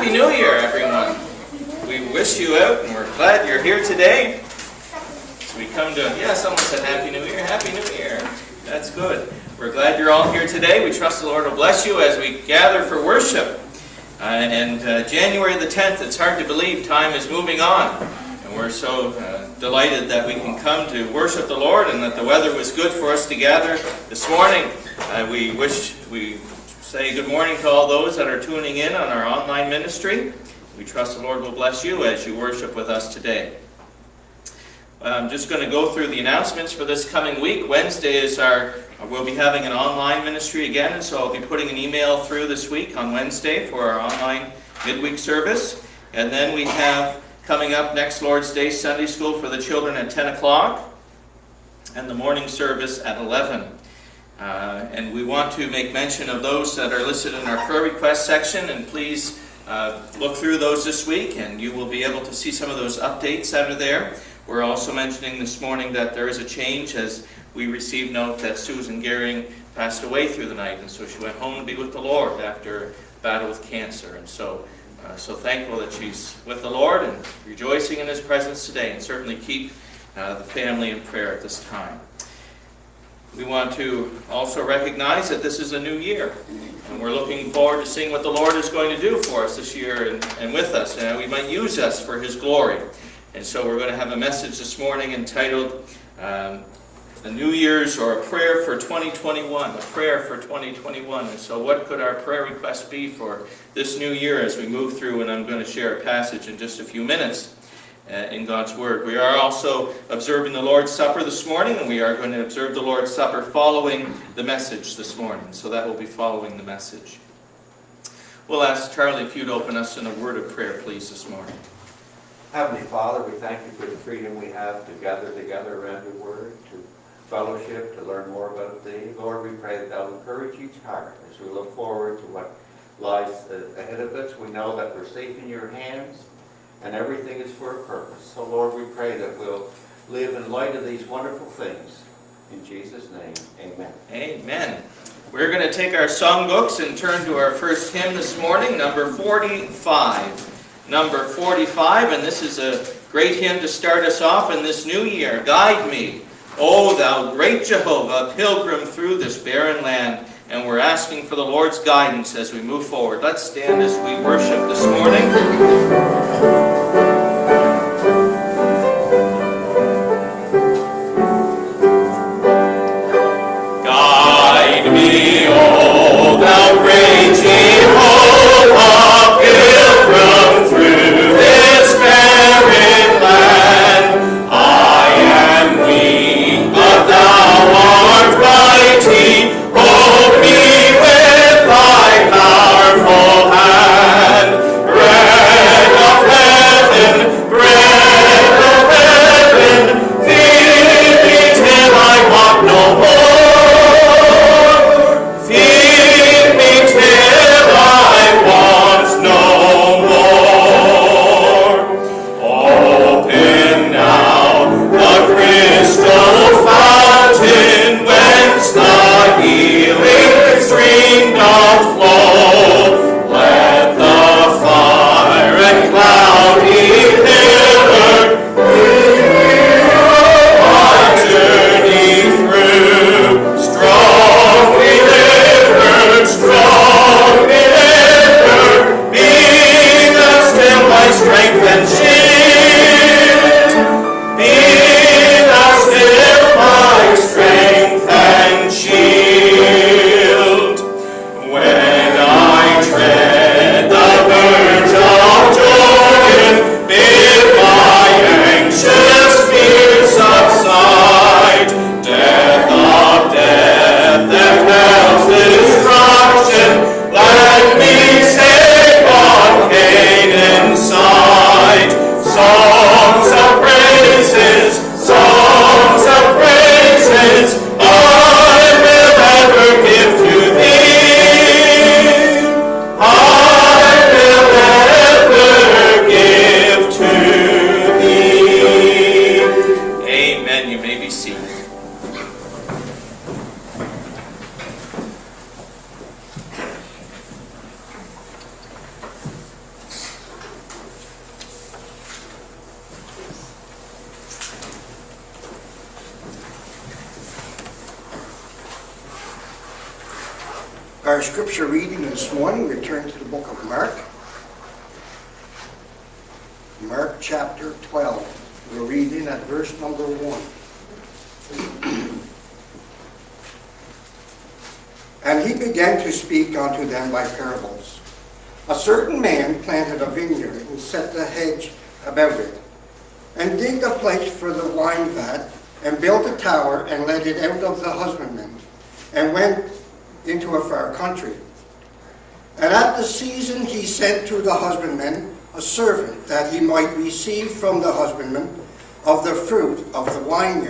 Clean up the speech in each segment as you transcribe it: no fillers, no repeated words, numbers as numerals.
Happy New Year, everyone. We wish you out, and we're glad you're here today. So we come to, yeah, someone said Happy New Year. Happy New Year. That's good. We're glad you're all here today. We trust the Lord will bless you as we gather for worship. January the 10th, it's hard to believe time is moving on. And we're so delighted that we can come to worship the Lord and that the weather was good for us to gather this morning. We say good morning to all those that are tuning in on our online ministry. We trust the Lord will bless you as you worship with us today. I'm just going to go through the announcements for this coming week. Wednesday is we'll be having an online ministry again, and so I'll be putting an email through this week on Wednesday for our online midweek service. And then we have coming up next Lord's Day Sunday School for the children at 10 o'clock and the morning service at 11. And we want to make mention of those that are listed in our prayer request section, and please look through those this week and you will be able to see some of those updates that are there. We're also mentioning this morning that there is a change as we received note that Susan Gehring passed away through the night, and so she went home to be with the Lord after a battle with cancer. And so thankful that she's with the Lord and rejoicing in His presence today, and certainly keep the family in prayer at this time. We want to also recognize that this is a new year, and we're looking forward to seeing what the Lord is going to do for us this year and with us, and we might use us for His glory. And so we're going to have a message this morning entitled The New Year's, or a prayer for 2021, a prayer for 2021. And so what could our prayer request be for this new year as we move through? And I'm going to share a passage in just a few minutes in God's Word. We are also observing the Lord's Supper this morning, and we are going to observe the Lord's Supper following the message this morning. So that will be following the message. We'll ask Charlie if you'd open us in a word of prayer, please, this morning. Heavenly Father, we thank you for the freedom we have to gather together around your word, to fellowship, to learn more about thee. Lord, we pray that thou encourage each heart as we look forward to what lies ahead of us. We know that we're safe in your hands, and everything is for a purpose. So, Lord, we pray that we'll live in light of these wonderful things. In Jesus' name, amen. Amen. We're going to take our songbooks and turn to our first hymn this morning, number 45. Number 45, and this is a great hymn to start us off in this new year. Guide me, O thou great Jehovah, pilgrim through this barren land. And we're asking for the Lord's guidance as we move forward. Let's stand as we worship this morning. Our scripture reading this morning, we turn to the book of Mark. Mark chapter 12. We're reading at verse number 1. And he began to speak unto them by parables. A certain man planted a vineyard and set a hedge about it, and digged a place for the wine vat, and built a tower, and let it out of the husbandman, and went into a far country. And at the season he sent to the husbandman a servant, that he might receive from the husbandman of the fruit of the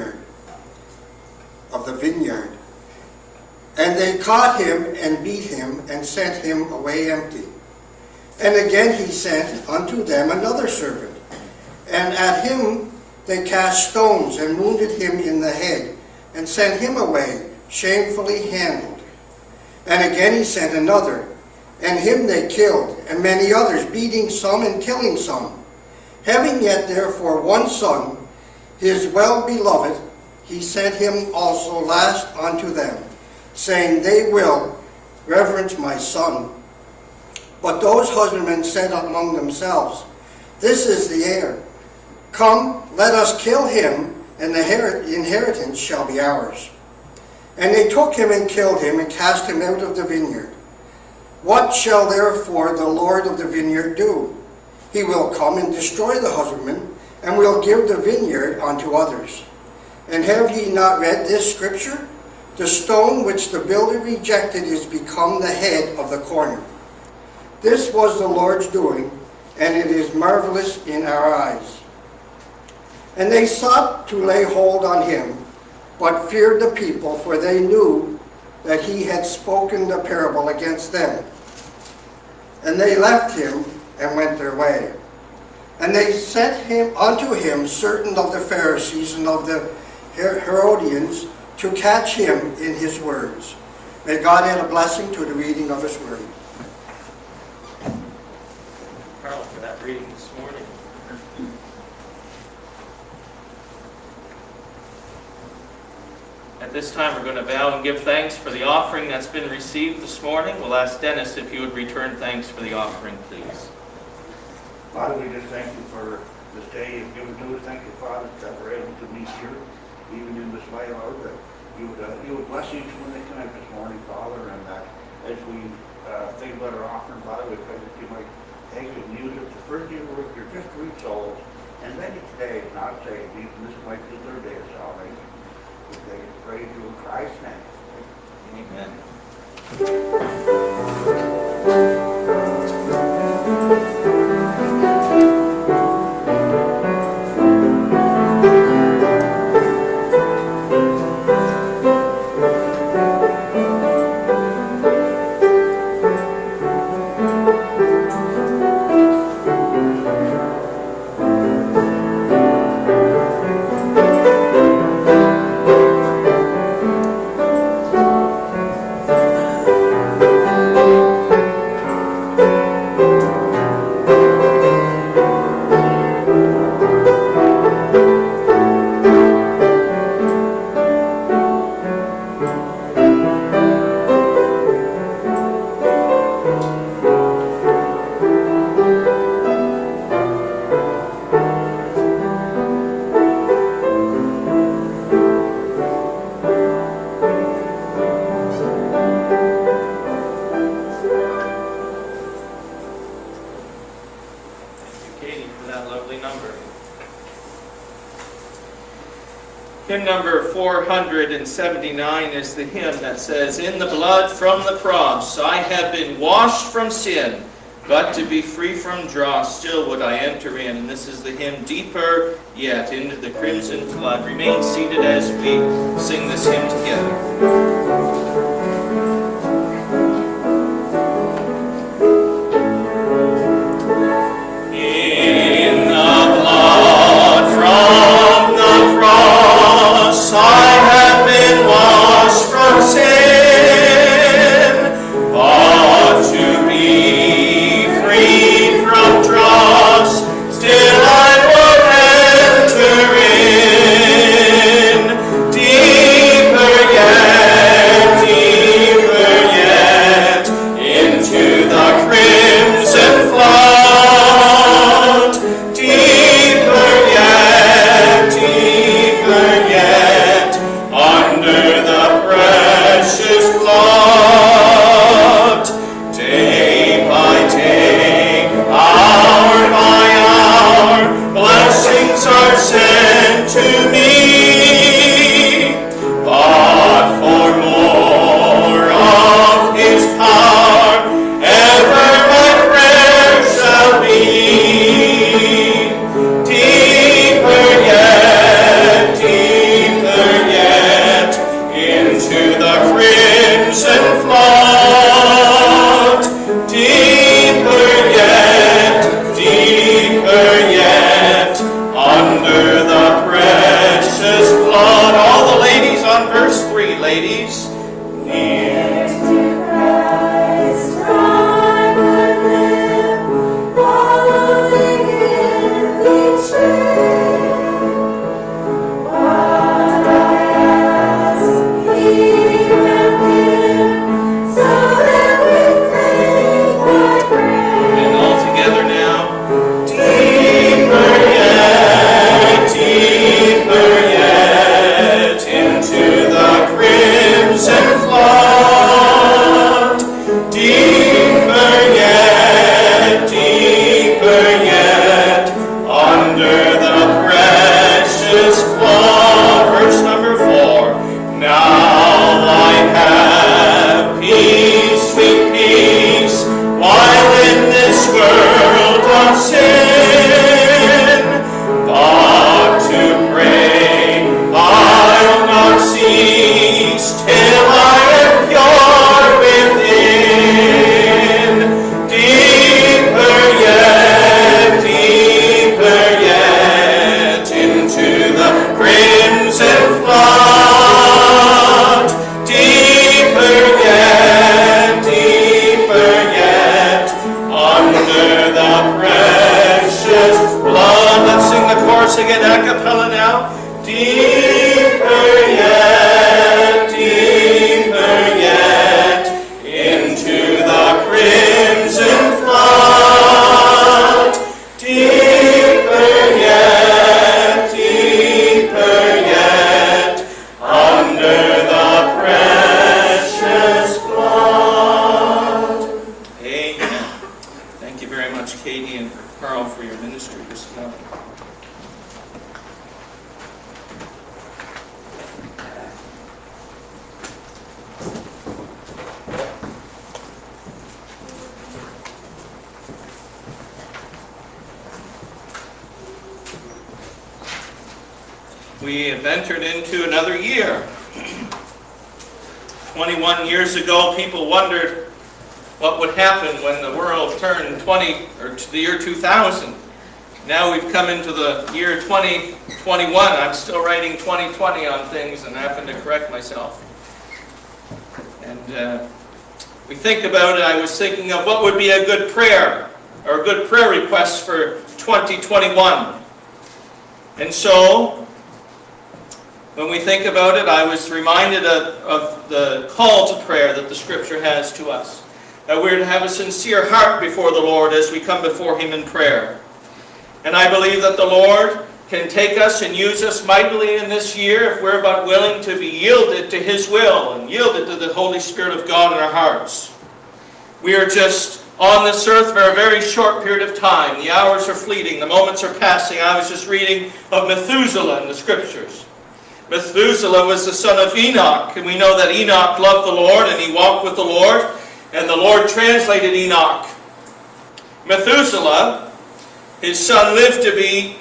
vineyard. And they caught him, and beat him, and sent him away empty. And again he sent unto them another servant, and at him they cast stones, and wounded him in the head, and sent him away, shamefully handled. And again he sent another, and him they killed, and many others, beating some and killing some. Having yet therefore one son, his well-beloved, he sent him also last unto them, saying, They will reverence my son. But those husbandmen said among themselves, This is the heir. Come, let us kill him, and the inheritance shall be ours. And they took him and killed him, and cast him out of the vineyard. What shall therefore the Lord of the vineyard do? He will come and destroy the husbandman, and will give the vineyard unto others. And have ye not read this scripture? The stone which the builder rejected is become the head of the corner. This was the Lord's doing, and it is marvelous in our eyes. And they sought to lay hold on him, but feared the people, for they knew that he had spoken the parable against them. And they left him and went their way. And they sent unto him certain of the Pharisees and of the Herodians to catch him in his words. May God add a blessing to the reading of his word. Carl, for that reading this morning. At this time, we're going to bow and give thanks for the offering that's been received this morning. We'll ask Dennis if you would return thanks for the offering, please. Father, we just thank you for this day you've given to us. Thank you, Father, that we're able to meet here, even in this way, Lord, that you would bless each one that come out this morning, Father, and that as we think about our offering, Father, we pray that you might take it and use it to first you work your just to reach souls, and many today not saved, even this might be their day of salvation. We take it, praise you in Christ's name. Hymn number 479 is the hymn that says, In the blood from the cross I have been washed from sin, but to be free from dross still would I enter in. And this is the hymn, Deeper Yet into the Crimson Flood. Remain seated as we sing this hymn together. I have been washed from sin, but to be freed from dross, still I would enter in. Deeper yet We have entered into another year. 21 years ago, people wondered what would happen when the world turned to the year 2000. Now we've come into the year 2021. I'm still writing 2020 on things and having to correct myself. And we think about it. I was thinking of what would be a good prayer or a good prayer request for 2021. And so, when we think about it, I was reminded of the call to prayer that the Scripture has to us. That we're to have a sincere heart before the Lord as we come before Him in prayer. And I believe that the Lord can take us and use us mightily in this year if we're but willing to be yielded to His will and yielded to the Holy Spirit of God in our hearts. We are just on this earth for a very short period of time. The hours are fleeting. The moments are passing. I was just reading of Methuselah in the Scriptures. Methuselah was the son of Enoch, and we know that Enoch loved the Lord and he walked with the Lord, and the Lord translated Enoch. Methuselah, his son, lived to be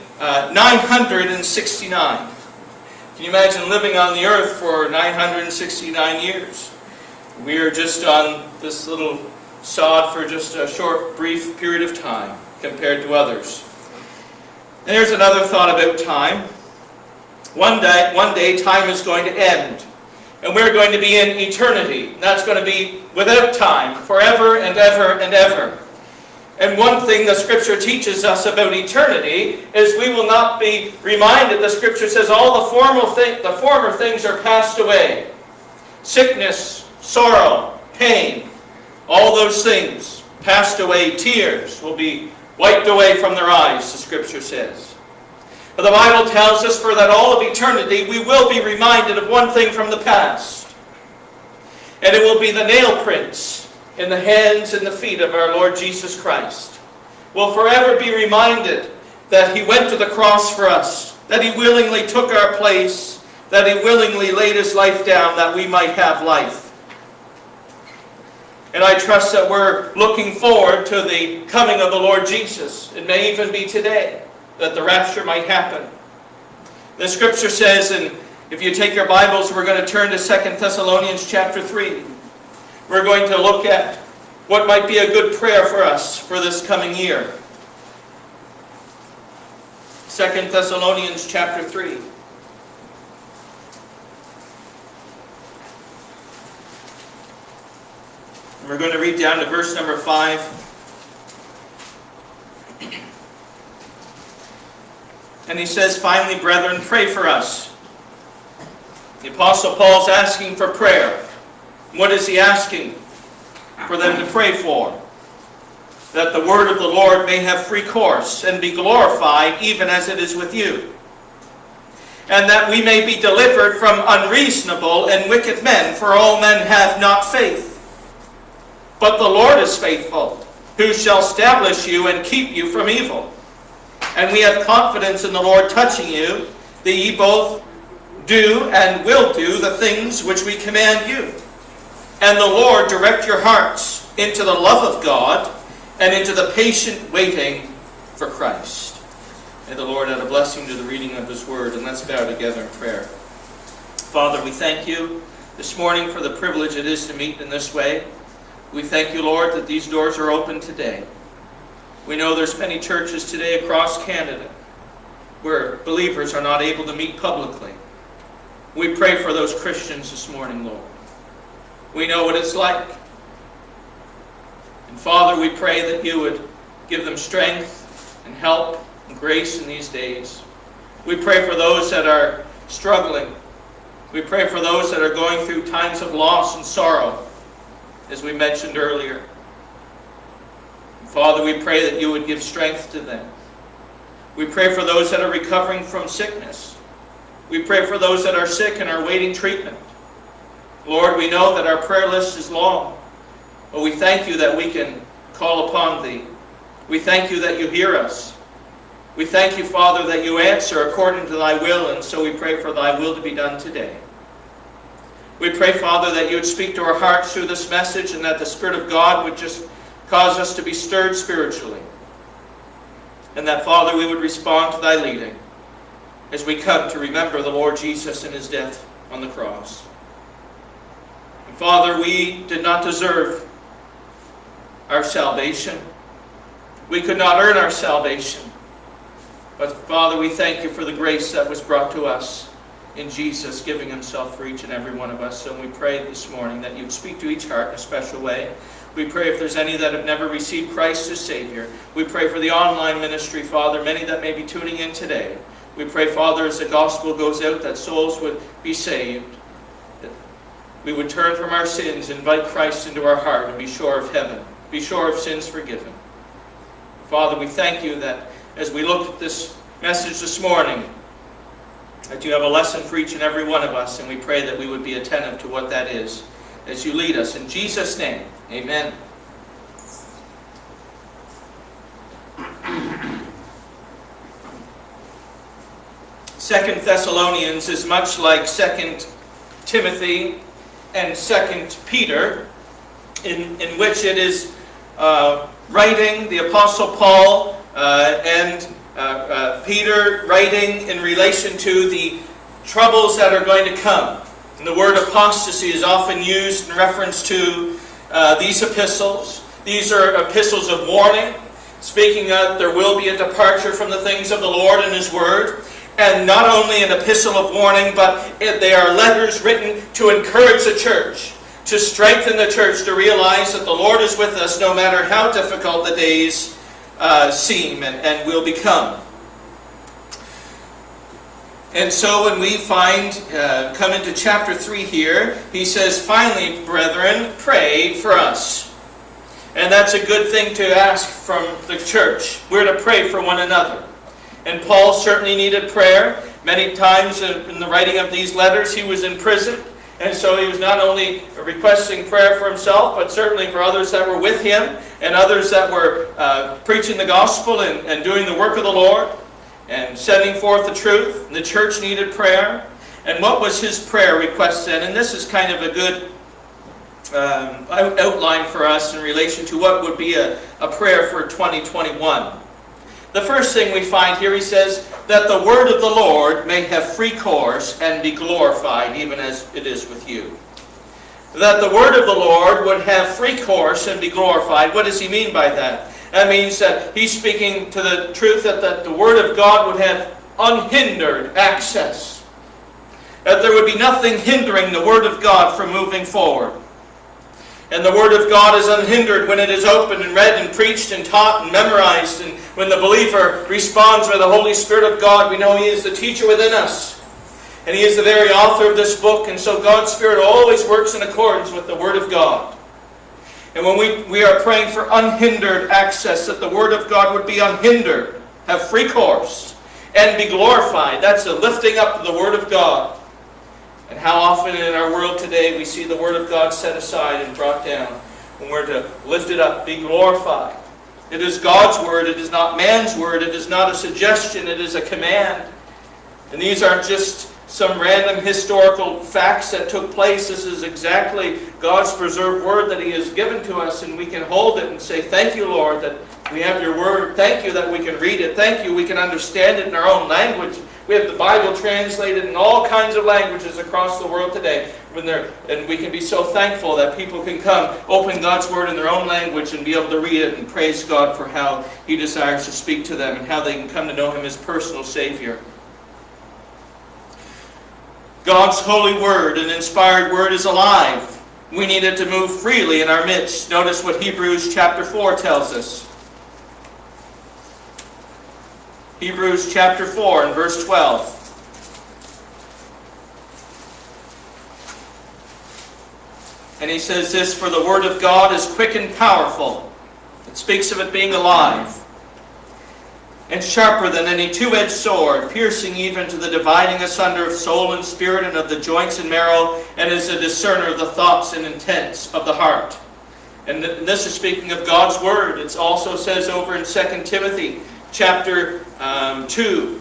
969. Can you imagine living on the earth for 969 years? We are just on this little sod for just a short, brief period of time compared to others. And here's another thought about time. One day time is going to end. And we're going to be in eternity. That's going to be without time, forever and ever and ever. And one thing the Scripture teaches us about eternity is we will not be reminded. The Scripture says all the former things are passed away. Sickness, sorrow, pain, all those things passed away. Tears will be wiped away from their eyes, the Scripture says. But the Bible tells us for that all of eternity we will be reminded of one thing from the past. And it will be the nail prints in the hands and the feet of our Lord Jesus Christ. We'll forever be reminded that He went to the cross for us, that He willingly took our place, that He willingly laid His life down that we might have life. And I trust that we're looking forward to the coming of the Lord Jesus. It may even be today that the rapture might happen. The Scripture says, and if you take your Bibles, we're going to turn to 2 Thessalonians chapter 3. We're going to look at what might be a good prayer for us for this coming year. 2 Thessalonians chapter 3. And we're going to read down to verse number 5. And he says, finally, brethren, pray for us. The Apostle Paul's asking for prayer. What is he asking for them to pray for? That the word of the Lord may have free course and be glorified even as it is with you. And that we may be delivered from unreasonable and wicked men, for all men have not faith. But the Lord is faithful, who shall establish you and keep you from evil. And we have confidence in the Lord touching you, that ye both do and will do the things which we command you. And the Lord direct your hearts into the love of God and into the patient waiting for Christ. May the Lord add a blessing to the reading of His Word, and let's bow together in prayer. Father, we thank you this morning for the privilege it is to meet in this way. We thank you, Lord, that these doors are open today. We know there's many churches today across Canada where believers are not able to meet publicly. We pray for those Christians this morning, Lord. We know what it's like. And Father, we pray that you would give them strength and help and grace in these days. We pray for those that are struggling. We pray for those that are going through times of loss and sorrow, as we mentioned earlier. Father, we pray that you would give strength to them. We pray for those that are recovering from sickness. We pray for those that are sick and are waiting treatment. Lord, we know that our prayer list is long, but we thank you that we can call upon thee. We thank you that you hear us. We thank you, Father, that you answer according to thy will, and so we pray for thy will to be done today. We pray, Father, that you would speak to our hearts through this message, and that the Spirit of God would just cause us to be stirred spiritually. And that, Father, we would respond to thy leading. as we come to remember the Lord Jesus and his death on the cross. And Father, we did not deserve our salvation. We could not earn our salvation. But Father, we thank you for the grace that was brought to us in Jesus giving himself for each and every one of us. So we pray this morning that you'd speak to each heart in a special way. We pray if there's any that have never received Christ as Savior. We pray for the online ministry, Father, many that may be tuning in today. We pray, Father, as the gospel goes out, that souls would be saved. That we would turn from our sins, invite Christ into our heart, and be sure of heaven. Be sure of sins forgiven. Father, we thank you that as we look at this message this morning, that you have a lesson for each and every one of us, and we pray that we would be attentive to what that is as you lead us. In Jesus' name, amen. Second Thessalonians is much like 2 Timothy and 2 Peter, in which it is writing, the Apostle Paul and Peter writing in relation to the troubles that are going to come. And the word apostasy is often used in reference to these epistles. These are epistles of warning, speaking that there will be a departure from the things of the Lord and his word. And not only an epistle of warning, but they are letters written to encourage the church, to strengthen the church, to realize that the Lord is with us no matter how difficult the days seem and will become. And so when we come into chapter 3 here, he says, finally, brethren, pray for us. And that's a good thing to ask from the church. We're to pray for one another. And Paul certainly needed prayer. Many times in the writing of these letters, he was in prison. And so he was not only requesting prayer for himself, but certainly for others that were with him, and others that were preaching the gospel and doing the work of the Lord, and sending forth the truth. And the church needed prayer. And what was his prayer request then? And this is kind of a good outline for us in relation to what would be a prayer for 2021. The first thing we find here, he says, that the word of the Lord may have free course and be glorified, even as it is with you. That the word of the Lord would have free course and be glorified. What does he mean by that? That means that he's speaking to the truth that the word of God would have unhindered access. That there would be nothing hindering the word of God from moving forward. And the word of God is unhindered when it is opened and read and preached and taught and memorized. And when the believer responds by the Holy Spirit of God, we know he is the teacher within us. And he is the very author of this book. And so God's Spirit always works in accordance with the word of God. And when we are praying for unhindered access, that the word of God would be unhindered, have free course, and be glorified. That's the lifting up of the word of God. And how often in our world today we see the word of God set aside and brought down, when we're to lift it up, be glorified. It is God's word, it is not man's word, it is not a suggestion, it is a command. And these aren't just some random historical facts that took place. This is exactly God's preserved word that he has given to us, and we can hold it and say, thank you, Lord, that we have your word. Thank you that we can read it. Thank you we can understand it in our own language. We have the Bible translated in all kinds of languages across the world today. And we can be so thankful that people can come, open God's word in their own language and be able to read it and praise God for how he desires to speak to them and how they can come to know him as personal Savior. God's holy word, an inspired word, is alive. We need it to move freely in our midst. Notice what Hebrews chapter 4 tells us. Hebrews chapter 4 and verse 12. And he says this, for the word of God is quick and powerful. It speaks of it being alive. And sharper than any two-edged sword, piercing even to the dividing asunder of soul and spirit and of the joints and marrow, and is a discerner of the thoughts and intents of the heart. And this is speaking of God's word. It also says over in 2 Timothy chapter 2.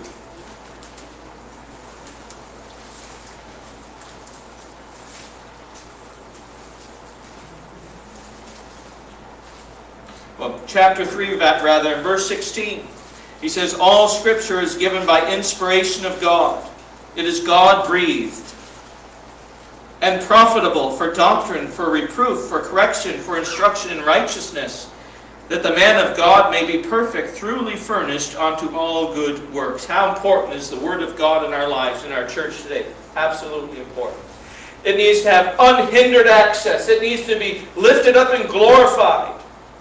Well, chapter 3 rather, in verse 16. He says, all Scripture is given by inspiration of God. It is God-breathed and profitable for doctrine, for reproof, for correction, for instruction in righteousness, that the man of God may be perfect, truly furnished unto all good works. How important is the Word of God in our lives, in our church today? Absolutely important. It needs to have unhindered access. It needs to be lifted up and glorified.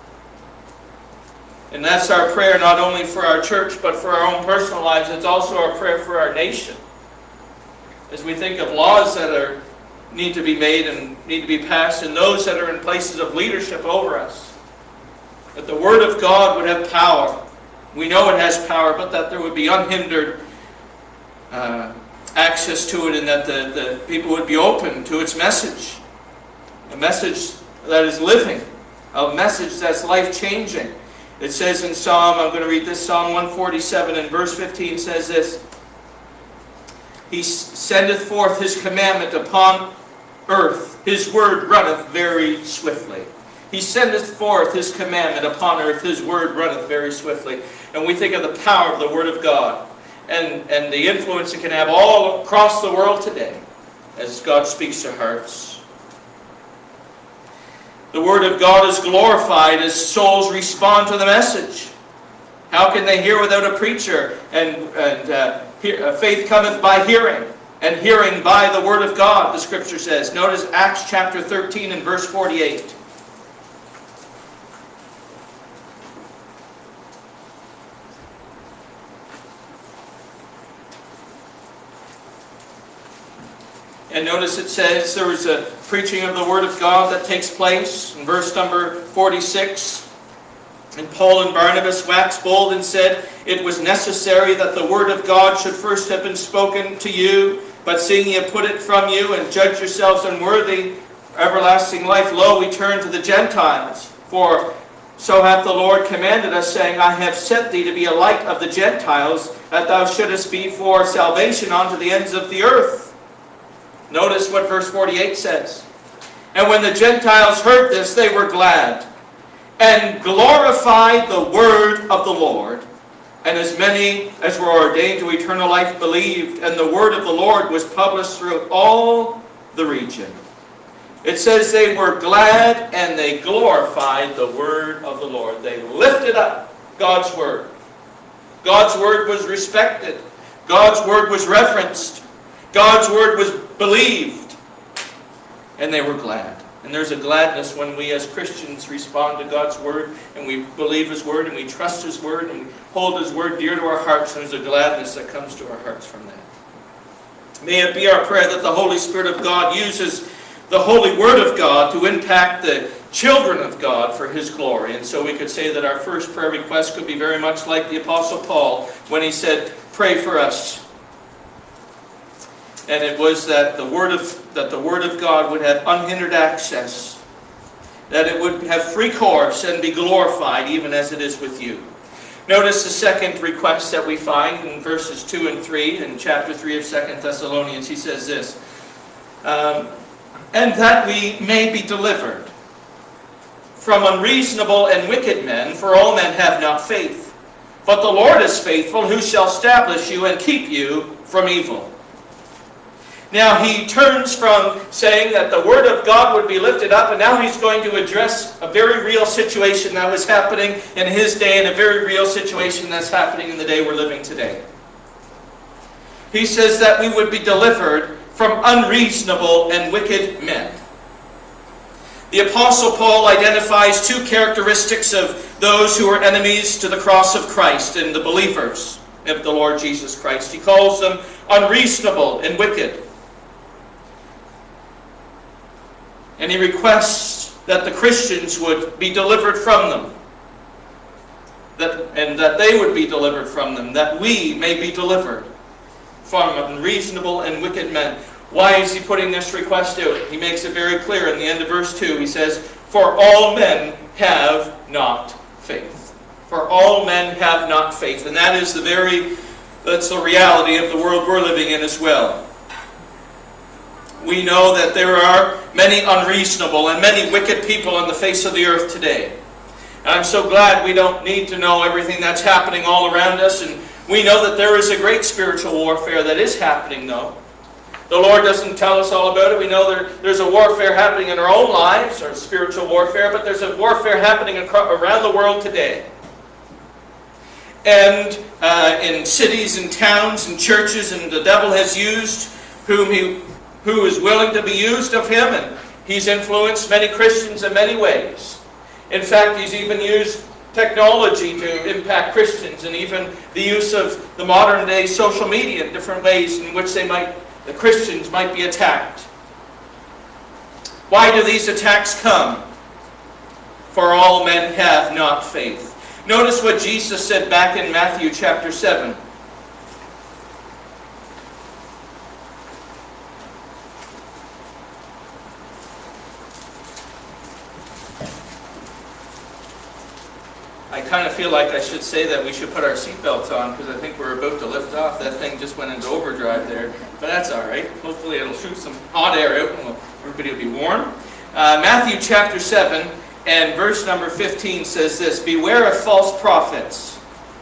And that's our prayer not only for our church, but for our own personal lives. It's also our prayer for our nation. As we think of laws that need to be made and need to be passed, and those that are in places of leadership over us, that the Word of God would have power. We know it has power, but that there would be unhindered access to it, and that the people would be open to its message. A message that is living. A message that's life-changing. It says in Psalm, I'm going to read this, Psalm 147 and verse 15 says this, He sendeth forth His commandment upon earth. His word runneth very swiftly. He sendeth forth His commandment upon earth. His word runneth very swiftly. And we think of the power of the Word of God and the influence it can have all across the world today as God speaks to hearts. The Word of God is glorified as souls respond to the message. How can they hear without a preacher? And faith cometh by hearing, and hearing by the Word of God, the Scripture says. Notice Acts chapter 13 and verse 48. And notice it says there was a preaching of the Word of God that takes place. In verse number 46, And Paul and Barnabas waxed bold and said, It was necessary that the Word of God should first have been spoken to you, but seeing ye have put it from you, and judge yourselves unworthy of everlasting life, lo, we turn to the Gentiles. For so hath the Lord commanded us, saying, I have set thee to be a light of the Gentiles, that thou shouldest be for salvation unto the ends of the earth. Notice what verse 48 says. And when the Gentiles heard this, they were glad, and glorified the word of the Lord. And as many as were ordained to eternal life believed, and the word of the Lord was published throughout all the region. It says they were glad and they glorified the word of the Lord. They lifted up God's word. God's word was respected. God's word was reverenced. God's word was believed. And they were glad. And there's a gladness when we as Christians respond to God's word, and we believe His word, and we trust His word, and we hold His word dear to our hearts. And there's a gladness that comes to our hearts from that. May it be our prayer that the Holy Spirit of God uses the Holy Word of God to impact the children of God for His glory. And so we could say that our first prayer request could be very much like the Apostle Paul when he said, pray for us. And it was that the Word of God would have unhindered access, that it would have free course and be glorified even as it is with you. Notice the second request that we find in verses 2 and 3 in chapter 3 of 2 Thessalonians. He says this, and that we may be delivered from unreasonable and wicked men, for all men have not faith. But the Lord is faithful, who shall establish you and keep you from evil. Now he turns from saying that the Word of God would be lifted up, and now he's going to address a very real situation that was happening in his day, and a very real situation that's happening in the day we're living today. He says that we would be delivered from unreasonable and wicked men. The Apostle Paul identifies two characteristics of those who are enemies to the cross of Christ and the believers of the Lord Jesus Christ. He calls them unreasonable and wicked. And he requests that the Christians would be delivered from them. And that they would be delivered from them. That we may be delivered from unreasonable and wicked men. Why is he putting this request out? He makes it very clear in the end of verse 2. He says, for all men have not faith. For all men have not faith. And that's the reality of the world we're living in as well. We know that there are many unreasonable and many wicked people on the face of the earth today. And I'm so glad we don't need to know everything that's happening all around us. And we know that there is a great spiritual warfare that is happening, though. The Lord doesn't tell us all about it. We know there's a warfare happening in our own lives, or spiritual warfare, but there's a warfare happening around the world today. And in cities and towns and churches, and the devil has used who is willing to be used of him, and he's influenced many Christians in many ways. In fact, he's even used technology to impact Christians, and even the use of the modern day social media in different ways in which the Christians might be attacked. Why do these attacks come? For all men have not faith. Notice what Jesus said back in Matthew chapter 7. I kind of feel like I should say that we should put our seatbelts on, because I think we're about to lift off. That thing just went into overdrive there, but that's all right. Hopefully it'll shoot some hot air out and everybody will be warm. Matthew chapter 7 and verse number 15 says this: "Beware of false prophets,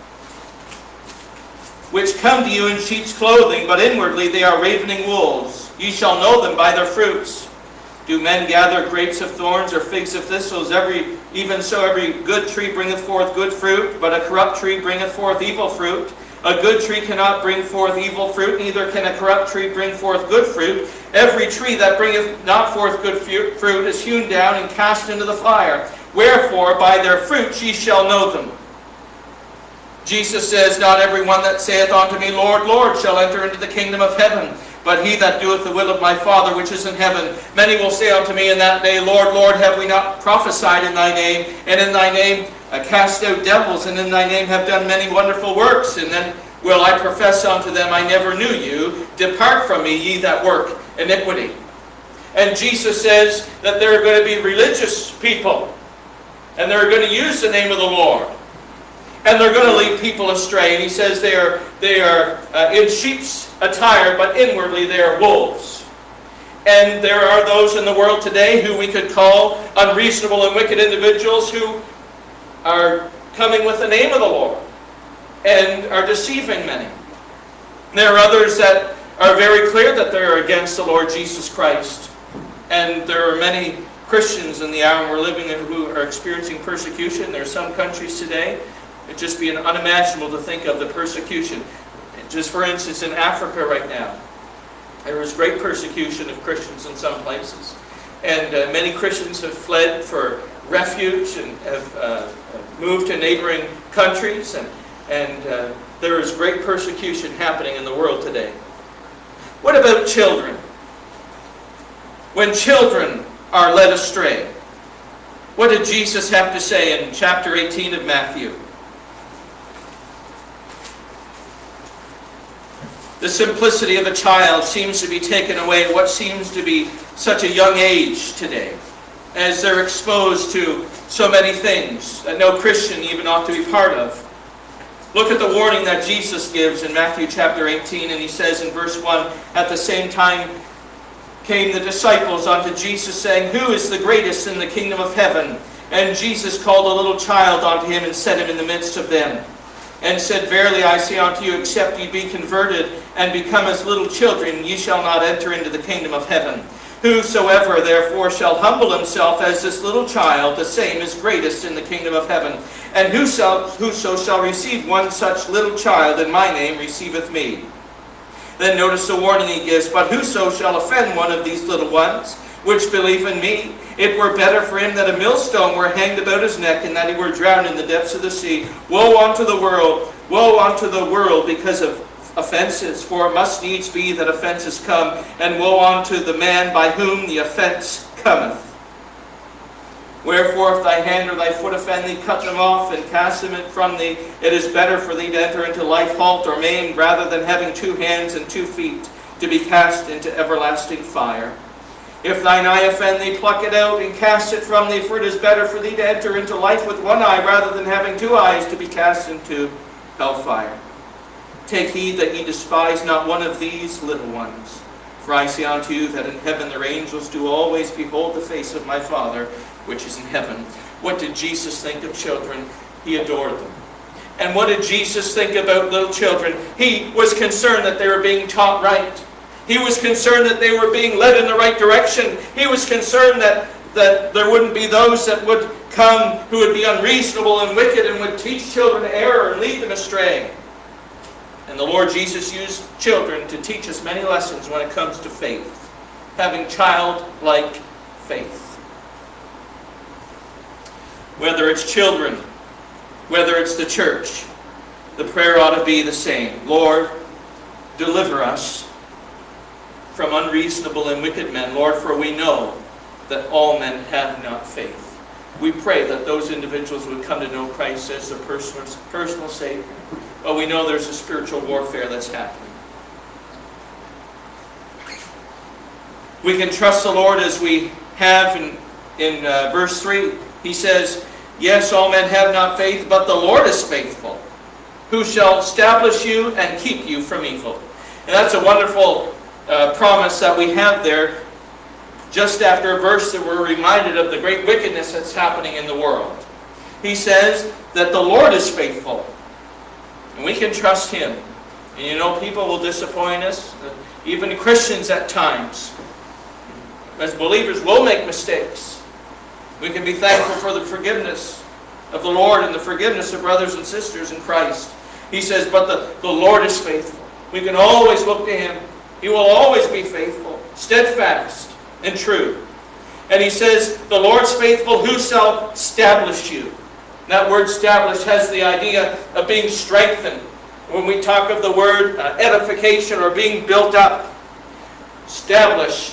which come to you in sheep's clothing, but inwardly they are ravening wolves. Ye shall know them by their fruits. Do men gather grapes of thorns or figs of thistles? Even so every good tree bringeth forth good fruit, but a corrupt tree bringeth forth evil fruit. A good tree cannot bring forth evil fruit, neither can a corrupt tree bring forth good fruit. Every tree that bringeth not forth good fruit is hewn down and cast into the fire. Wherefore by their fruits ye shall know them." Jesus says, "Not every one that saith unto me, Lord, Lord, shall enter into the kingdom of heaven, but he that doeth the will of my Father which is in heaven. Many will say unto me in that day, Lord, Lord, have we not prophesied in thy name? And in thy name cast out devils, and in thy name have done many wonderful works. And then will I profess unto them, I never knew you. Depart from me, ye that work iniquity." And Jesus says that there are going to be religious people, and they're going to use the name of the Lord, and they're going to lead people astray. And he says they are in sheep's attire, but inwardly they are wolves. And there are those in the world today who we could call unreasonable and wicked individuals who are coming with the name of the Lord and are deceiving many. There are others that are very clear that they're against the Lord Jesus Christ. And there are many Christians in the hour we're living in who are experiencing persecution. There are some countries today, it'd just be unimaginable to think of the persecution. Just for instance, in Africa right now, there is great persecution of Christians in some places. And many Christians have fled for refuge and have moved to neighboring countries. And there is great persecution happening in the world today. What about children? When children are led astray, what did Jesus have to say in chapter 18 of Matthew? The simplicity of a child seems to be taken away at what seems to be such a young age today, as they're exposed to so many things that no Christian even ought to be part of. Look at the warning that Jesus gives in Matthew chapter 18, and he says in verse 1, "At the same time came the disciples unto Jesus, saying, Who is the greatest in the kingdom of heaven? And Jesus called a little child unto him, and set him in the midst of them, and said, Verily I say unto you, except ye be converted, and become as little children, ye shall not enter into the kingdom of heaven. Whosoever therefore shall humble himself as this little child, the same is greatest in the kingdom of heaven. And whoso shall receive one such little child in my name receiveth me." Then notice the warning he gives, "But whoso shall offend one of these little ones, which believe in me, it were better for him that a millstone were hanged about his neck, and that he were drowned in the depths of the sea. Woe unto the world because of offenses, for it must needs be that offenses come, and woe unto the man by whom the offense cometh. Wherefore, if thy hand or thy foot offend thee, cut them off, and cast them from thee. It is better for thee to enter into life halt or maimed, rather than having 2 hands and 2 feet, to be cast into everlasting fire. If thine eye offend thee, pluck it out, and cast it from thee, for it is better for thee to enter into life with 1 eye, rather than having 2 eyes, to be cast into hellfire. Take heed that ye despise not one of these little ones. For I say unto you that in heaven their angels do always behold the face of my Father which is in heaven. What did Jesus think of children? He adored them. And what did Jesus think about little children? He was concerned that they were being taught right. He was concerned that they were being led in the right direction. He was concerned that there wouldn't be those that would come who would be unreasonable and wicked and would teach children error and lead them astray. And the Lord Jesus used children to teach us many lessons when it comes to faith. Having childlike faith. Whether it's children, whether it's the church, the prayer ought to be the same. Lord, deliver us from unreasonable and wicked men. Lord, for we know that all men have not faith. We pray that those individuals would come to know Christ as their personal Savior. But we know there's a spiritual warfare that's happening. We can trust the Lord as we have in verse 3. He says, yes, all men have not faith, but the Lord is faithful, who shall establish you and keep you from evil. And that's a wonderful promise that we have there, just after a verse that we're reminded of the great wickedness that's happening in the world. He says that the Lord is faithful, and we can trust Him. And you know, people will disappoint us, even Christians at times. As believers, we'll make mistakes. We can be thankful for the forgiveness of the Lord and the forgiveness of brothers and sisters in Christ. He says, but the Lord is faithful. We can always look to Him. He will always be faithful, steadfast, and true. And He says, the Lord's faithful, who shall establish you? That word establish has the idea of being strengthened. When we talk of the word edification or being built up, established.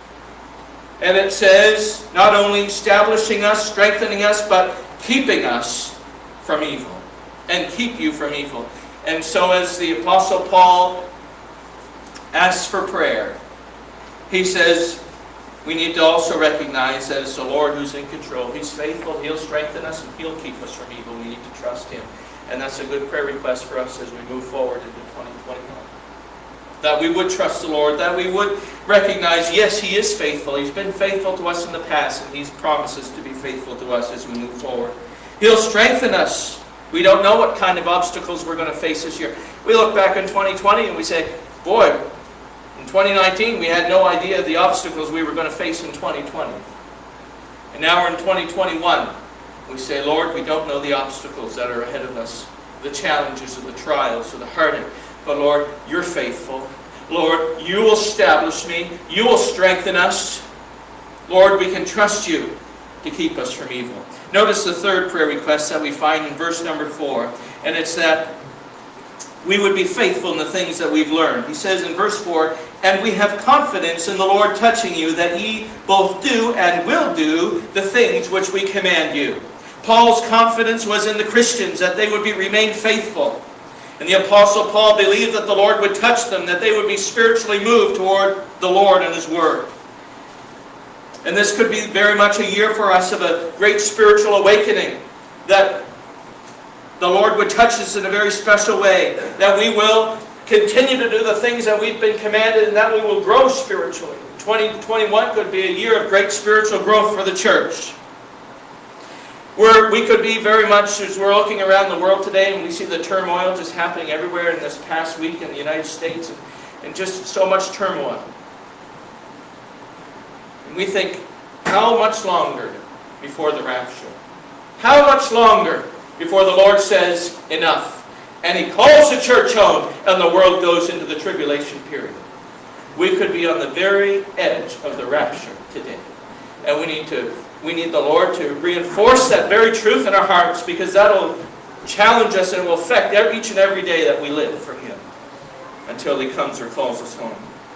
And it says, not only establishing us, strengthening us, but keeping us from evil. And keep you from evil. And so as the Apostle Paul asks for prayer, he says, we need to also recognize that it's the Lord who's in control. He's faithful, He'll strengthen us, and He'll keep us from evil. We need to trust Him. And that's a good prayer request for us as we move forward into 2021. That we would trust the Lord, that we would recognize, yes, He is faithful. He's been faithful to us in the past, and He promises to be faithful to us as we move forward. He'll strengthen us. We don't know what kind of obstacles we're going to face this year. We look back in 2020 and we say, boy, in 2019, we had no idea of the obstacles we were going to face in 2020. And now we're in 2021. We say, Lord, we don't know the obstacles that are ahead of us, the challenges or the trials or the heartache. But Lord, You're faithful. Lord, You will establish me. You will strengthen us. Lord, we can trust You to keep us from evil. Notice the third prayer request that we find in verse number 4. And it's that we would be faithful in the things that we've learned. He says in verse 4, and we have confidence in the Lord touching you, that ye both do and will do the things which we command you. Paul's confidence was in the Christians, that they would remain faithful. And the Apostle Paul believed that the Lord would touch them, that they would be spiritually moved toward the Lord and His Word. And this could be very much a year for us of a great spiritual awakening, that the Lord would touch us in a very special way, that we will continue to do the things that we've been commanded, and that we will grow spiritually. 2021 could be a year of great spiritual growth for the church. Where we could be very much, as we're looking around the world today, and we see the turmoil just happening everywhere in this past week in the United States, and just so much turmoil. And we think, how much longer before the rapture? How much longer before the Lord says, enough? And He calls the church home, and the world goes into the tribulation period. We could be on the very edge of the rapture today. And we need the Lord to reinforce that very truth in our hearts, because that'll challenge us and will affect each and every day that we live for Him until He comes or calls us home.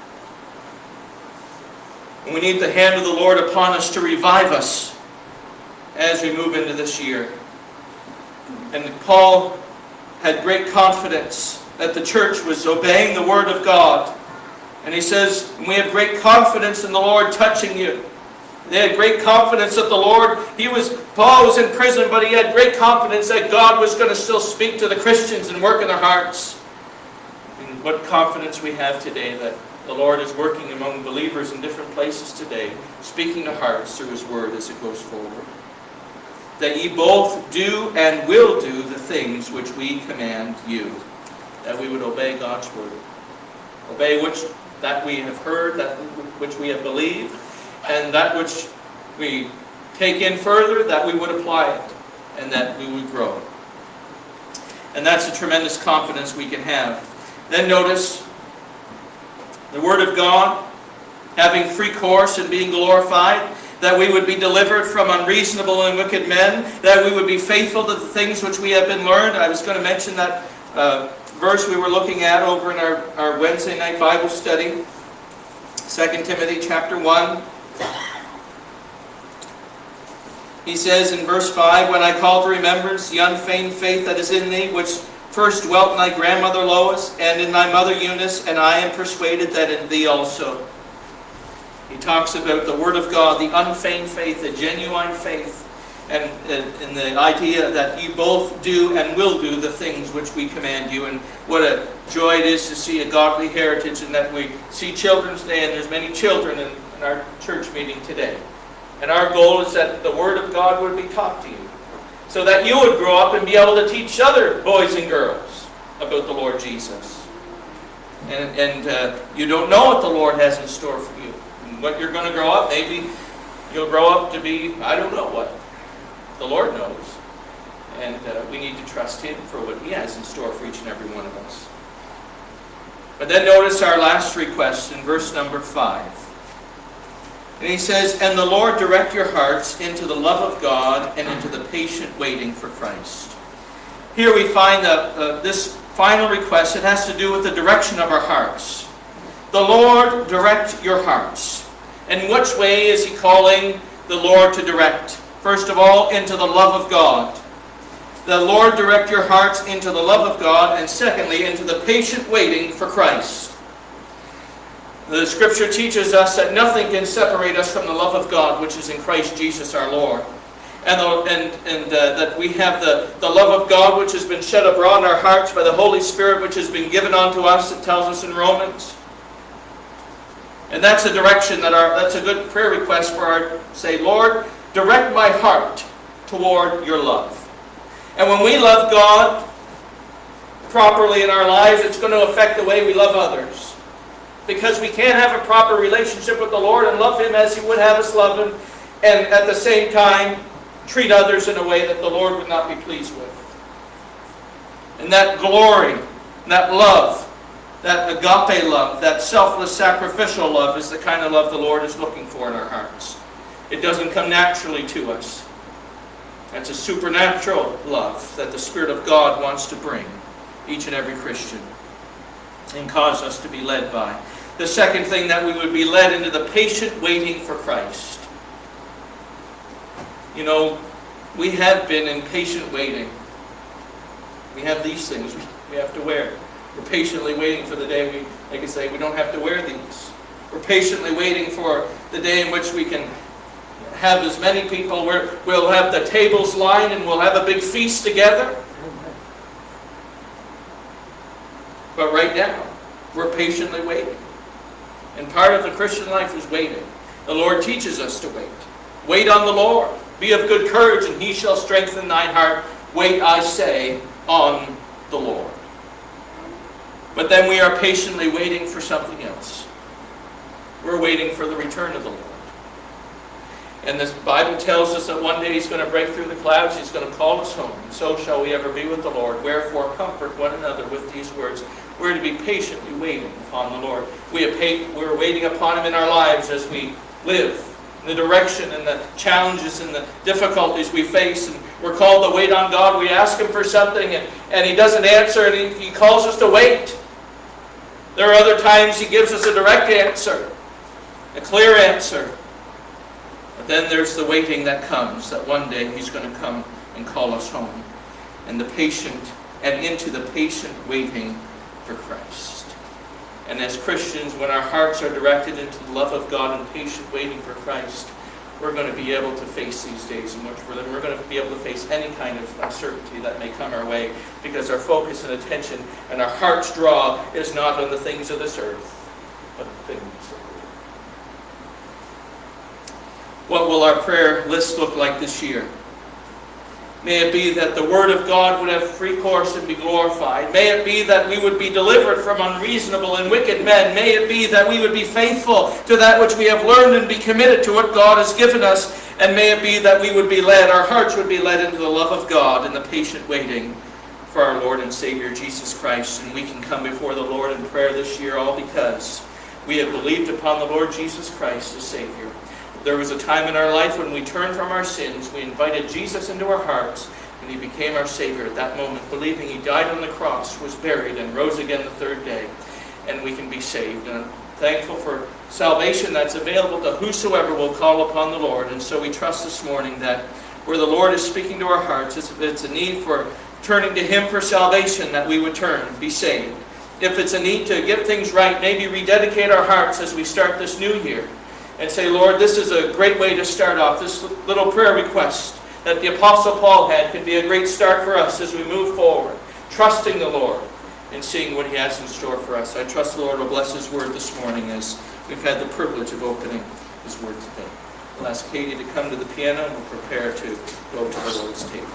And we need the hand of the Lord upon us to revive us as we move into this year. And Paul had great confidence that the church was obeying the Word of God. And he says, we have great confidence in the Lord touching you. They had great confidence that the Lord, Paul was in prison, but he had great confidence that God was going to still speak to the Christians and work in their hearts. And what confidence we have today that The Lord is working among believers in different places today, speaking to hearts through His Word as it goes forward. That ye both do and will do the things which we command you. That we would obey God's Word. Obey that we have heard, that which we have believed, and that which we take in further, that we would apply it, and that we would grow. And that's a tremendous confidence we can have. Then notice, the Word of God, having free course and being glorified, that we would be delivered from unreasonable and wicked men, that we would be faithful to the things which we have been learned. I was going to mention that verse we were looking at over in our Wednesday night Bible study, 2 Timothy chapter 1. He says in verse 5, when I call to remembrance the unfeigned faith that is in thee, which first dwelt in thy grandmother Lois, and in thy mother Eunice, and I am persuaded that in thee also. He talks about the Word of God, the unfeigned faith, the genuine faith, and the idea that you both do and will do the things which we command you. And what a joy it is to see a godly heritage, and that we see Children's Day, and there's many children in our church meeting today. And our goal is that the Word of God would be taught to you, so that you would grow up and be able to teach other boys and girls about the Lord Jesus. And you don't know what the Lord has in store for you. And what you're going to grow up, maybe you'll grow up to be, I don't know what. The Lord knows. And we need to trust Him for what He has in store for each and every one of us. But then notice our last request in verse number 5. And he says, and the Lord direct your hearts into the love of God and into the patient waiting for Christ. Here we find this final request. It has to do with the direction of our hearts. The Lord direct your hearts. In which way is He calling the Lord to direct? First of all, into the love of God. The Lord direct your hearts into the love of God, and secondly, into the patient waiting for Christ. The Scripture teaches us that nothing can separate us from the love of God, which is in Christ Jesus our Lord. And that we have the love of God which has been shed abroad in our hearts by the Holy Spirit which has been given unto us, it tells us in Romans. And that's a direction, that's a good prayer request for our, say, Lord, direct my heart toward your love. And when we love God properly in our lives, it's going to affect the way we love others. Because we can't have a proper relationship with the Lord and love Him as He would have us love Him, and at the same time treat others in a way that the Lord would not be pleased with. And that glory, that love, that agape love, that selfless sacrificial love is the kind of love the Lord is looking for in our hearts. It doesn't come naturally to us. That's a supernatural love that the Spirit of God wants to bring each and every Christian and cause us to be led by. The second thing, that we would be led into the patient waiting for Christ. You know, we have been in patient waiting. We have these things we have to wear. We're patiently waiting for the day like I say, we don't have to wear these. We're patiently waiting for the day in which we can have as many people, we'll have the tables lined and we'll have a big feast together. But right now, we're patiently waiting. And part of the Christian life is waiting. The Lord teaches us to wait. Wait on the Lord. Be of good courage, and He shall strengthen thine heart. Wait, I say, on the Lord. But then we are patiently waiting for something else. We're waiting for the return of the Lord. And this Bible tells us that one day He's going to break through the clouds. He's going to call us home. And so shall we ever be with the Lord. Wherefore, comfort one another with these words. We're to be patiently waiting upon the Lord. We're waiting upon Him in our lives as we live in the direction and the challenges and the difficulties we face. And we're called to wait on God. We ask Him for something and He doesn't answer, and He calls us to wait. There are other times He gives us a direct answer, a clear answer. But then there's the waiting that comes, that one day He's going to come and call us home. And into the patient waiting for Christ. And as Christians, when our hearts are directed into the love of God and patient waiting for Christ, we're going to be able to face these days in which we're going to be able to face any kind of uncertainty that may come our way, because our focus and attention and our heart's draw is not on the things of this earth, but the things of the Lord. What will our prayer list look like this year? May it be that the Word of God would have free course and be glorified. May it be that we would be delivered from unreasonable and wicked men. May it be that we would be faithful to that which we have learned and be committed to what God has given us. And may it be that we would be led, our hearts would be led into the love of God and the patient waiting for our Lord and Savior Jesus Christ. And we can come before the Lord in prayer this year all because we have believed upon the Lord Jesus Christ as Savior. There was a time in our life when we turned from our sins, we invited Jesus into our hearts, and He became our Savior at that moment, believing He died on the cross, was buried, and rose again the third day, and we can be saved. And I'm thankful for salvation that's available to whosoever will call upon the Lord. And so we trust this morning that where the Lord is speaking to our hearts, it's a need for turning to Him for salvation, that we would turn, be saved. If it's a need to get things right, maybe rededicate our hearts as we start this new year. And say, Lord, this is a great way to start off. This little prayer request that the Apostle Paul had could be a great start for us as we move forward, trusting the Lord and seeing what He has in store for us. I trust the Lord will bless His Word this morning as we've had the privilege of opening His Word today. We'll ask Katie to come to the piano and we'll prepare to go to the Lord's table.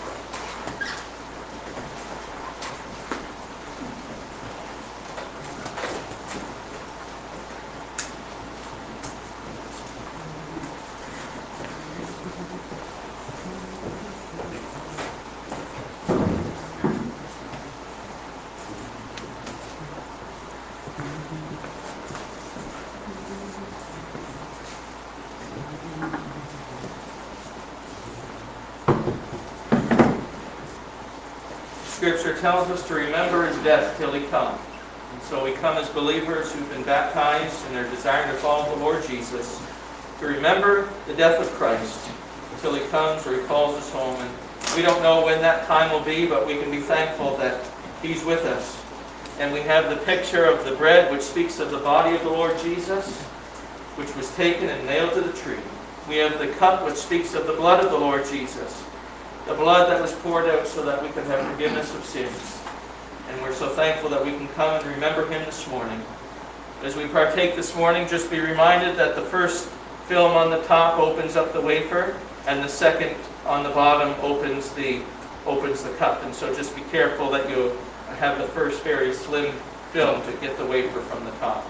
Scripture tells us to remember His death till He comes. And so we come as believers who've been baptized and are desiring to follow the Lord Jesus, to remember the death of Christ until He comes or He calls us home. And we don't know when that time will be, but we can be thankful that He's with us. And we have the picture of the bread which speaks of the body of the Lord Jesus, which was taken and nailed to the tree. We have the cup which speaks of the blood of the Lord Jesus, the blood that was poured out so that we could have forgiveness of sins. And we're so thankful that we can come and remember Him this morning. As we partake this morning, just be reminded that the first film on the top opens up the wafer, and the second on the bottom opens the cup. And so just be careful that you have the first very slim film to get the wafer from the top.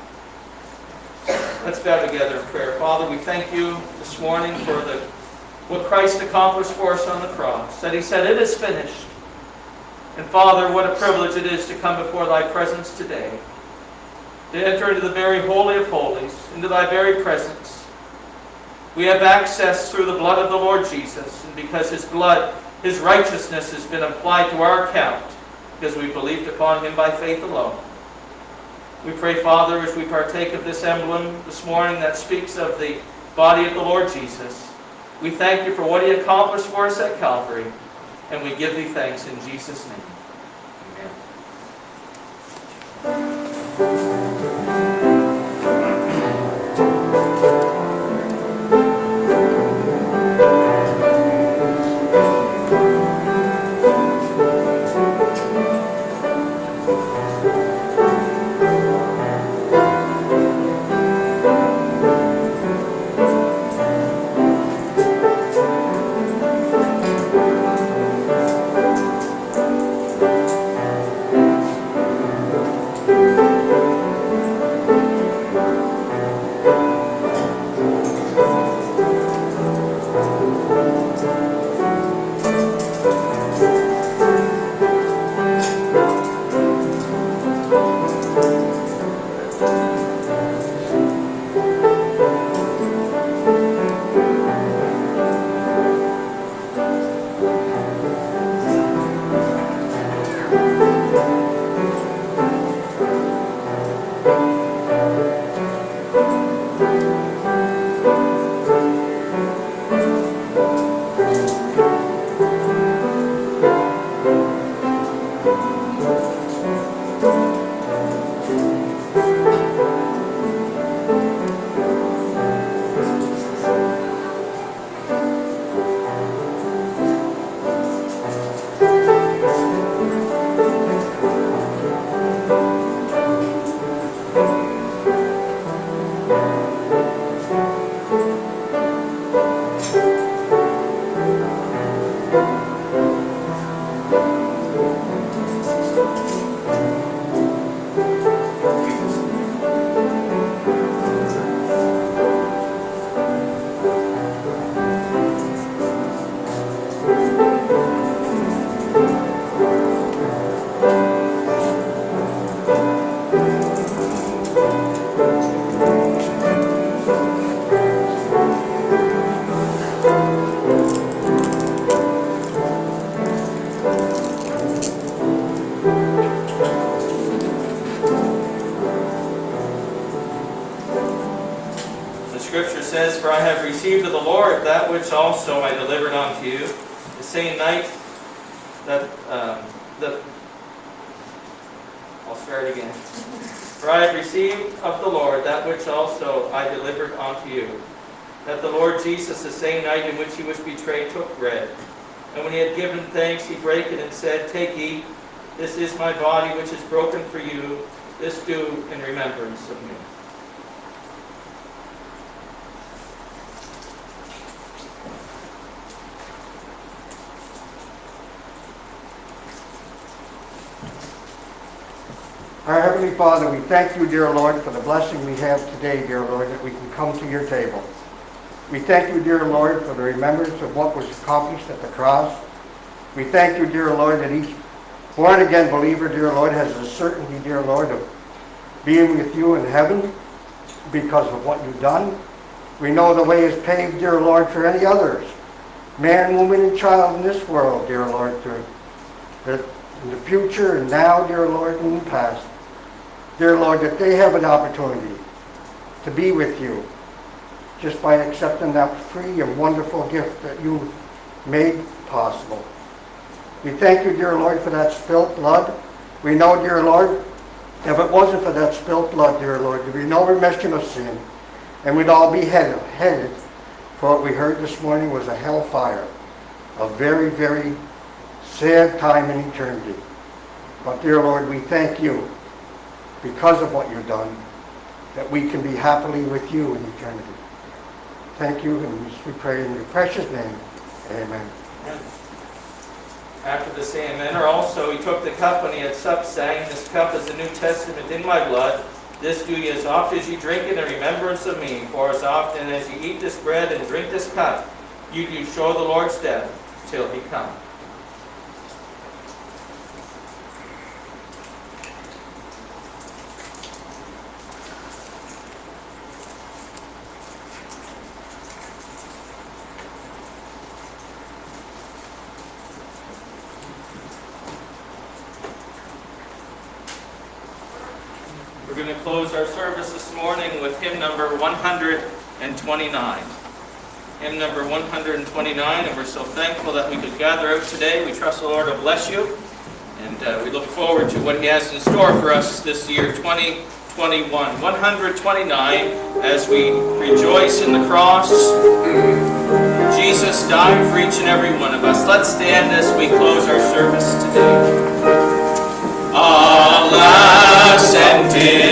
Let's bow together in prayer. Father, we thank You this morning for what Christ accomplished for us on the cross. That He said, "It is finished." And Father, what a privilege it is to come before Thy presence today, to enter into the very holy of holies, into Thy very presence. We have access through the blood of the Lord Jesus, and because His blood, His righteousness has been applied to our account, because we believed upon Him by faith alone. We pray, Father, as we partake of this emblem this morning that speaks of the body of the Lord Jesus, we thank You for what He accomplished for us at Calvary, and we give Thee thanks in Jesus' name. Amen. says, "For I have received of the Lord that which also I delivered unto you, the same night that I'll start again. For I have received of the Lord that which also I delivered unto you, that the Lord Jesus, the same night in which he was betrayed, took bread. And when he had given thanks, he brake it and said, Take, eat, this is my body which is broken for you. This do in remembrance of me." Our Heavenly Father, we thank you, dear Lord, for the blessing we have today, dear Lord, that we can come to your table. We thank you, dear Lord, for the remembrance of what was accomplished at the cross. We thank you, dear Lord, that each born-again believer, dear Lord, has the certainty, dear Lord, of being with you in heaven because of what you've done. We know the way is paved, dear Lord, for any others, man, woman, and child in this world, dear Lord, in the future and now, dear Lord, and in the past. Dear Lord, that they have an opportunity to be with you just by accepting that free and wonderful gift that you made possible. We thank you, dear Lord, for that spilt blood. We know, dear Lord, if it wasn't for that spilt blood, dear Lord, there'd be no remission of sin, and we'd all be headed for what we heard this morning was a hellfire, a very, very sad time in eternity. But, dear Lord, we thank you because of what you've done, that we can be happily with you in eternity. Thank you, and we pray in your precious name. Amen. After this amen, or also he took the cup when he had supped, saying, This cup is the New Testament in my blood. This do ye as oft as ye drink it in remembrance of me. For as often as ye eat this bread and drink this cup, you do show the Lord's death till he come. We're going to close our service this morning with hymn number 129. Hymn number 129, and we're so thankful that we could gather out today. We trust the Lord will bless you, and we look forward to what he has in store for us this year, 2021. 129, as we rejoice in the cross. Jesus died for each and every one of us. Let's stand as we close our service today. Alas, and